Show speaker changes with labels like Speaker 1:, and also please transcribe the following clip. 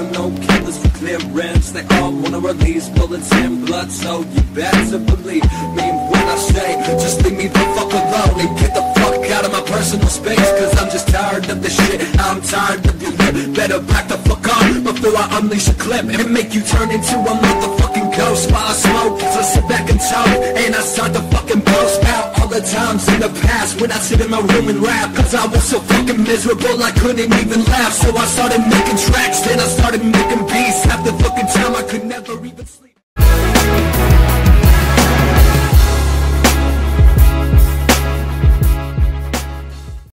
Speaker 1: I'm no killers for clearance. They all wanna release bullets and blood, so you better believe me when I say just leave me the fuck alone and get the fuck out of my personal space. Cause I'm just tired of this shit, I'm tired of your lip. Better back the fuck up before I unleash a clip and make you turn into a motherfucking ghost. While I smoke, so I sit back and talk, and I start to fucking boast out all the times in the past when I sit in my room and rap. Cause I was so fucking miserable I couldn't even laugh. So I started making tracks, then I started making beats. Half the fucking time I could never even sleep.